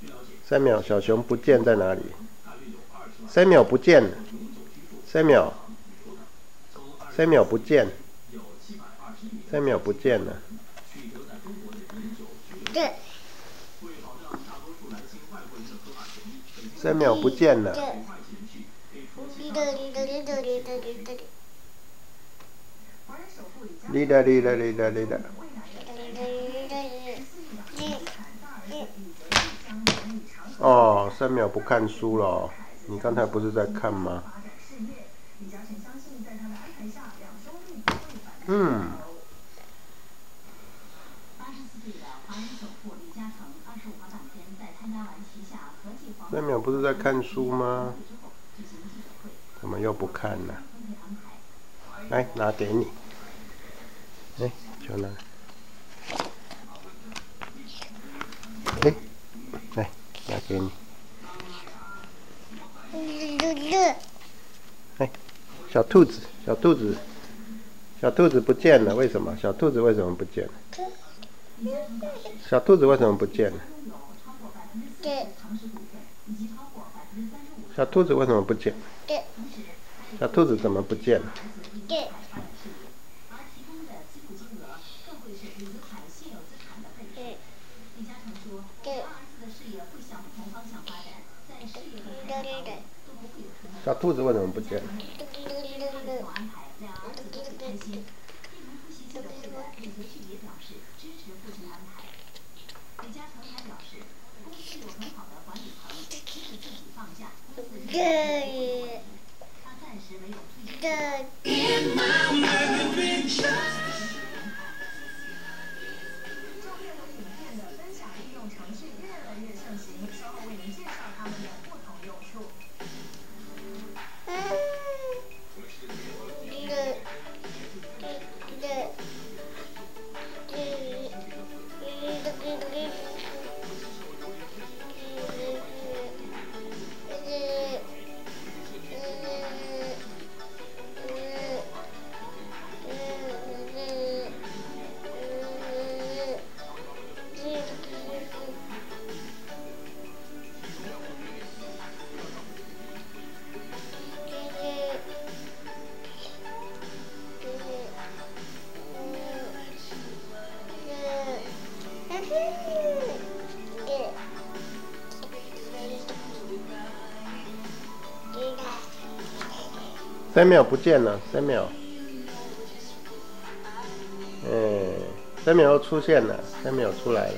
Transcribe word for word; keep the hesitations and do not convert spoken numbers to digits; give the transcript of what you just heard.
三秒，小熊不见在哪里？三秒不见了，三秒，三秒不见，三秒不见了。 对。 三秒不见了。哩啦哩啦哩啦哩啦。哦，三秒不看书了。你刚才不是在看吗？嗯。三秒不是在看书吗？怎么又不看了？来，拿给你。哎，就拿。哎，来，拿给你。哎，小兔子，小兔子，小兔子不见了，为什么？小兔子为什么不见了？小兔子为什么不见了？小兔子为什么不见？小兔子怎么不见了？小兔子为什么不见了？三秒不见了，三秒。嗯，三秒又出现了，三秒出来了。